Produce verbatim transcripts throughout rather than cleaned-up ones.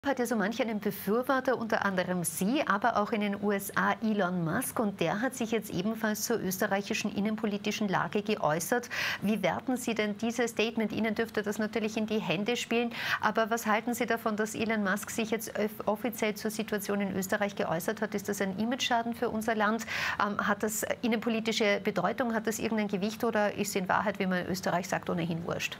Hat ja so manch einen Befürworter, unter anderem Sie, aber auch in den U S A Elon Musk. Und der hat sich jetzt ebenfalls zur österreichischen innenpolitischen Lage geäußert. Wie werten Sie denn dieses Statement? Ihnen dürfte das natürlich in die Hände spielen. Aber was halten Sie davon, dass Elon Musk sich jetzt offiziell zur Situation in Österreich geäußert hat? Ist das ein Imageschaden für unser Land? Ähm, hat das innenpolitische Bedeutung? Hat das irgendein Gewicht? Oder ist in Wahrheit, wie man in Österreich sagt, ohnehin wurscht?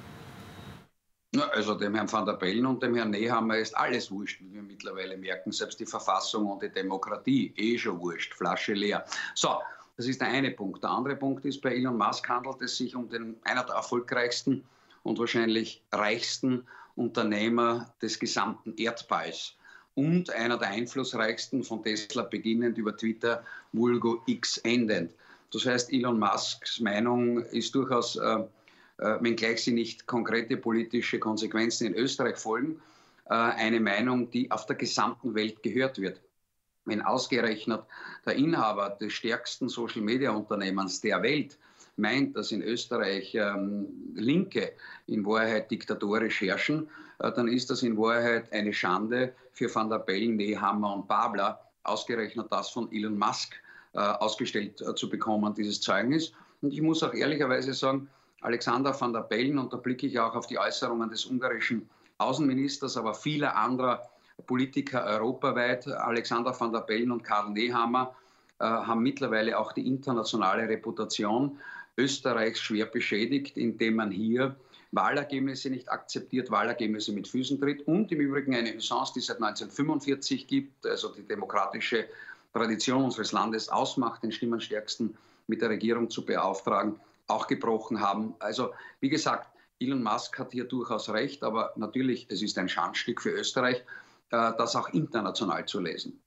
Also dem Herrn Van der Bellen und dem Herrn Nehammer ist alles wurscht, wie wir mittlerweile merken. Selbst die Verfassung und die Demokratie, eh schon wurscht, Flasche leer. So, das ist der eine Punkt. Der andere Punkt ist, bei Elon Musk handelt es sich um den, einer der erfolgreichsten und wahrscheinlich reichsten Unternehmer des gesamten Erdballs. Und einer der einflussreichsten, von Tesla beginnend über Twitter, vulgo X endend. Das heißt, Elon Musks Meinung ist durchaus... Äh, wenngleich sie nicht konkrete politische Konsequenzen in Österreich folgen, eine Meinung, die auf der gesamten Welt gehört wird. Wenn ausgerechnet der Inhaber des stärksten Social-Media-Unternehmens der Welt meint, dass in Österreich ähm, Linke in Wahrheit diktatorisch herrschen, äh, dann ist das in Wahrheit eine Schande für Van der Bellen, Nehammer und Babler, ausgerechnet das von Elon Musk äh, ausgestellt äh, zu bekommen, dieses Zeugnis. Und ich muss auch ehrlicherweise sagen, Alexander Van der Bellen, und da blicke ich auch auf die Äußerungen des ungarischen Außenministers, aber vieler anderer Politiker europaweit, Alexander Van der Bellen und Karl Nehammer, äh, haben mittlerweile auch die internationale Reputation Österreichs schwer beschädigt, indem man hier Wahlergebnisse nicht akzeptiert, Wahlergebnisse mit Füßen tritt und im Übrigen eine Usance, die es seit neunzehnhundertfünfundvierzig gibt, also die demokratische Tradition unseres Landes ausmacht, den Stimmenstärksten mit der Regierung zu beauftragen, auch gebrochen haben. Also wie gesagt, Elon Musk hat hier durchaus recht, aber natürlich, es ist ein Schandstück für Österreich, das auch international zu lesen.